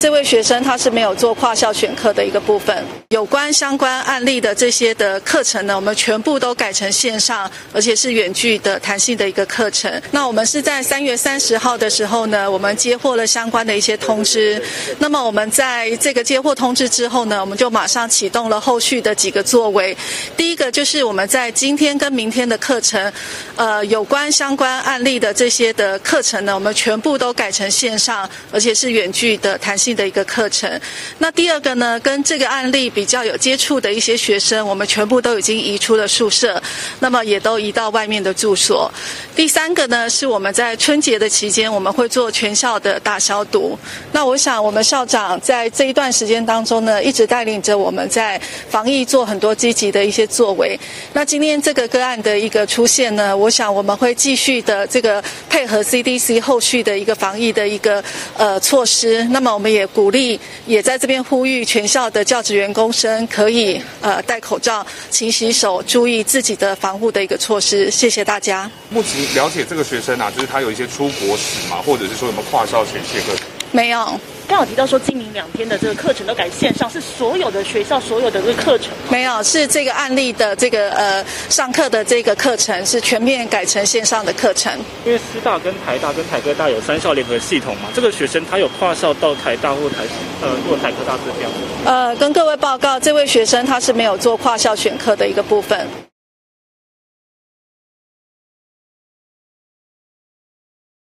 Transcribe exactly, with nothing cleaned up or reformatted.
这位学生他是没有做跨校选课的一个部分。有关相关案例的这些的课程呢，我们全部都改成线上，而且是远距的弹性的一个课程。那我们是在三月三十号的时候呢，我们接获了相关的一些通知。那么我们在这个接获通知之后呢，我们就马上启动了后续的几个作为。第一个就是我们在今天跟明天的课程，呃，有关相关案例的这些的课程呢，我们全部都改成线上，而且是远距的弹性的一个课程。那第二个呢，跟这个案例比较有接触的一些学生，我们全部都已经移出了宿舍，那么也都移到外面的住所。第三个呢，是我们在春节的期间，我们会做全校的大消毒。那我想我们校长在这一段时间当中呢，一直带领着我们在防疫做很多积极的一些作为。那今天这个个案的一个出现呢，我想我们会继续的这个配合 C D C 后续的一个防疫的一个呃措施。那么我们也鼓励，也在这边呼吁全校的教职员工生可以呃戴口罩、勤洗手，注意自己的防护的一个措施。谢谢大家。 目前了解这个学生啊，就是他有一些出国史嘛，或者是说有没有跨校选学课？ 没有。 刚好提到说，今明两天的这个课程都改线上，是所有的学校所有的这个课程吗？ 没有，是这个案例的这个呃上课的这个课程是全面改成线上的课程。 因为师大跟台大跟台科大有三校联合系统嘛，这个学生他有跨校到台大或台呃或台科大这样。 呃，跟各位报告，这位学生他是没有做跨校选课的一个部分。